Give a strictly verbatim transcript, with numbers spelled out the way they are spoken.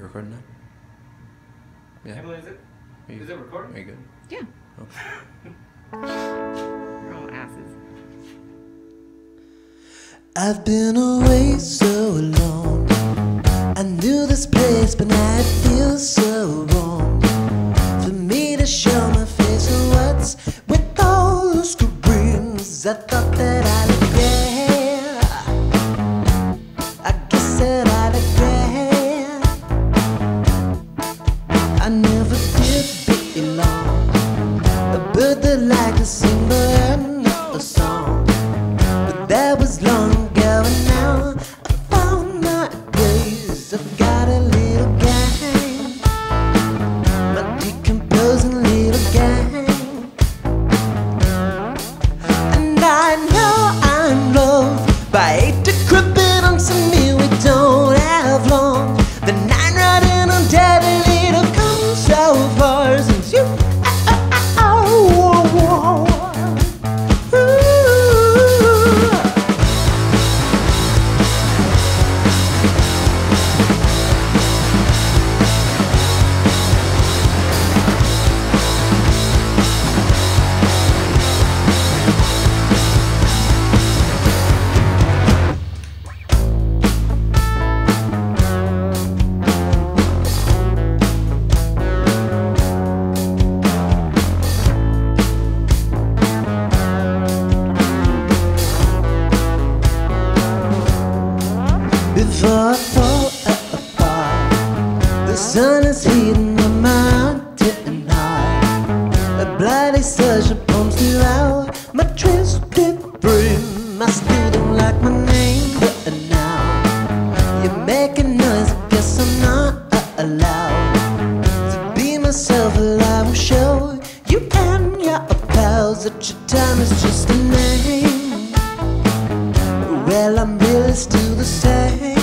recording now? Yeah. Emily, is it? Are you, is it recording? Are you good? Yeah. Okay. You're all asses. I've been away so long. I knew this place, but now it feels so wrong for me to show my face. So what's with all those screams? I thought that I'd regret. I guess that I'd regret. I never did belong. A bird that liked to sing, but I'm not a song. But that was long ago, and now I found my place. I've got a little gang, my decomposing little gang, and I know I'm loved by eight decrepit on some me. We don't have long. The nine riding on daddy little come so far since you. Before I fall apart, the sun is heating my mountain high. A bloody surge of pumps throughout my twisted brain. I still don't like my name, but now you're making noise. I guess I'm not allowed to be myself alive. I'll show you and your pals that your time is just a name. Well, I'm really still the same.